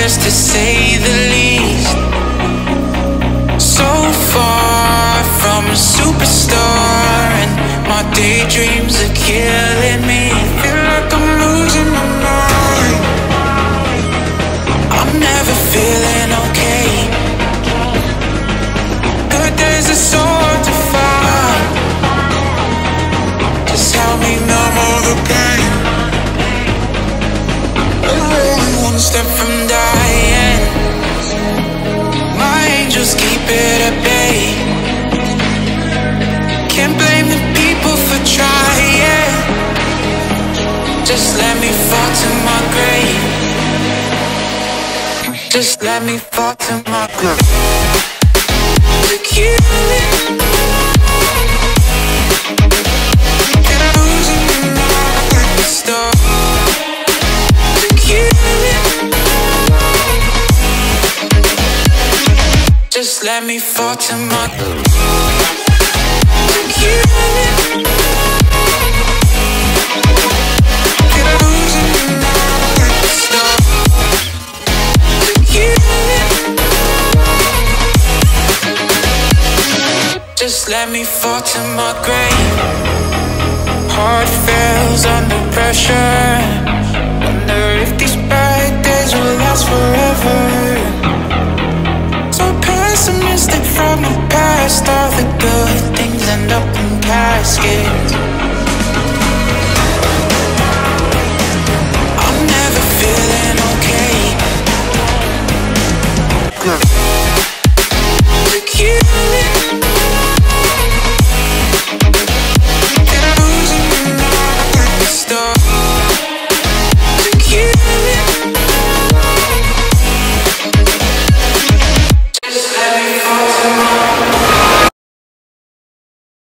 just to say the least. So far from a superstar, and my daydreams are killing me. Feel like I'm losing my mind. I'm never feeling okay. Good days are so hard to find. Just help me numb all the pain. I'm only one step from dying. My angels keep it at bay. Can't blame the people for trying. Just let me fall to my grave. Just let me fall to my grave. To kill it. Get losing my mind. Stop. To kill it. Just let me fall to my grave. To kill it. Get losing my mind. Stop. To kill it. Just let me fall to my grave. Heart fails under pressure. Wonder if these bad days will last forever. So pessimistic from the past. All the good things end up in caskets.